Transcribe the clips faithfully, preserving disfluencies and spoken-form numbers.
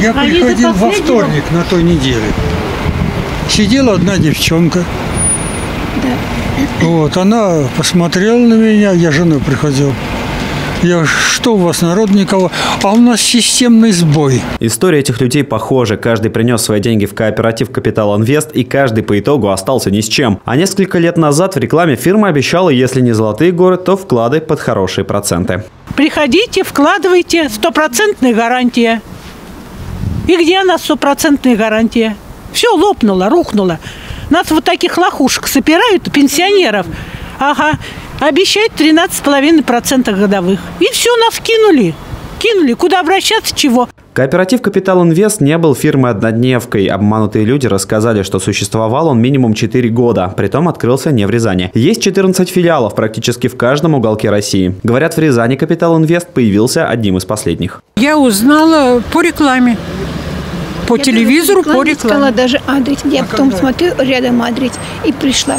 Я а приходил во вторник на той неделе. Сидела одна девчонка. Да. Вот, она посмотрела на меня, я с женой приходил. Я, что у вас, народ никого? А у нас системный сбой. История этих людей похожа. Каждый принес свои деньги в кооператив «Капитал Инвест», и каждый по итогу остался ни с чем. А несколько лет назад в рекламе фирма обещала, если не золотые горы, то вклады под хорошие проценты. Приходите, вкладывайте, стопроцентная гарантия. И где она стопроцентная гарантия? Все лопнуло, рухнуло. Нас вот таких лохушек собирают, пенсионеров. Ага. Обещают тринадцать с половиной процентов годовых. И все, нас кинули. Кинули. Куда обращаться, чего? Кооператив «Капитал Инвест» не был фирмой-однодневкой. Обманутые люди рассказали, что существовал он минимум четыре года. Притом открылся не в Рязани. Есть четырнадцать филиалов практически в каждом уголке России. Говорят, в Рязани «Капитал Инвест» появился одним из последних. Я узнала по рекламе. По я телевизору, по рекламе. Сказала даже адрес. Я а потом смотрю, рядом адрес. И пришла.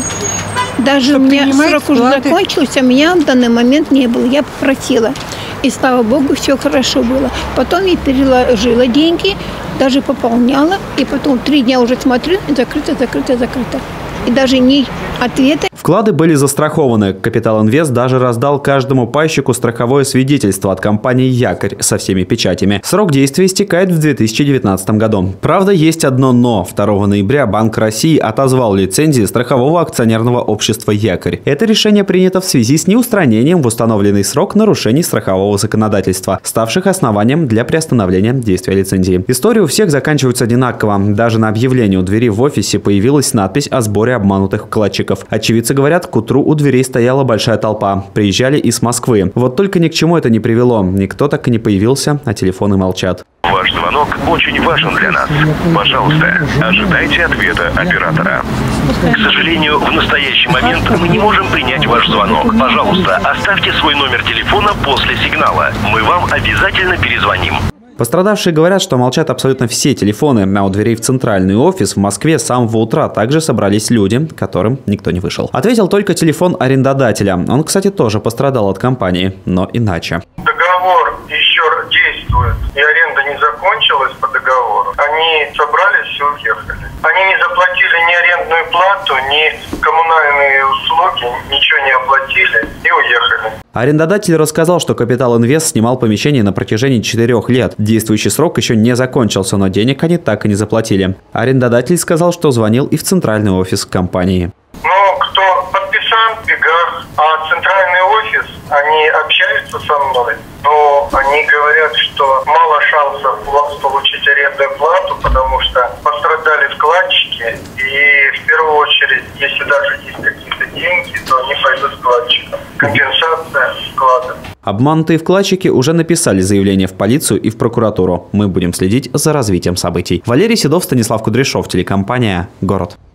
Даже у меня срок уже закончился, а меня в данный момент не было. Я попросила. И слава богу, все хорошо было. Потом я переложила деньги, даже пополняла. И потом три дня уже смотрю, закрыто, закрыто, закрыто. И даже ни ответа. Вклады были застрахованы. «Капитал Инвест» даже раздал каждому пайщику страховое свидетельство от компании «Якорь» со всеми печатями. Срок действия истекает в две тысячи девятнадцатом году. Правда, есть одно «но». второго ноября Банк России отозвал лицензии страхового акционерного общества «Якорь». Это решение принято в связи с неустранением в установленный срок нарушений страхового законодательства, ставших основанием для приостановления действия лицензии. Истории у всех заканчиваются одинаково. Даже на объявлении у двери в офисе появилась надпись о сборе обманутых вкладчиков. Очевидцы говорят, к утру у дверей стояла большая толпа. Приезжали из Москвы. Вот только ни к чему это не привело. Никто так и не появился, а телефоны молчат. Ваш звонок очень важен для нас. Пожалуйста, ожидайте ответа оператора. К сожалению, в настоящий момент мы не можем принять ваш звонок. Пожалуйста, оставьте свой номер телефона после сигнала. Мы вам обязательно перезвоним. Пострадавшие говорят, что молчат абсолютно все телефоны, а у дверей в центральный офис в Москве с самого утра также собрались люди, которым никто не вышел. Ответил только телефон арендодателя. Он, кстати, тоже пострадал от компании, но иначе. Договор еще действует, и аренда не закончилась по договору. Они собрались и уехали. Они не заплатили ни арендную плату, ни коммунальные услуги, ничего не оплатили и уехали. Арендодатель рассказал, что «Капитал Инвест» снимал помещение на протяжении четырех лет. Действующий срок еще не закончился, но денег они так и не заплатили. Арендодатель сказал, что звонил и в центральный офис компании. Ну, кто подписан в бегах, а центральный офис, они общаются со мной, но они говорят, что мало шансов получить арендную плату, потому что пострадали вкладчики, и в первую очередь, если даже есть какие-то деньги, то они пойдут вкладчикам. Компенсация вклада. Обманутые вкладчики уже написали заявление в полицию и в прокуратуру. Мы будем следить за развитием событий. Валерий Седов, Станислав Кудряшов, телекомпания «Город».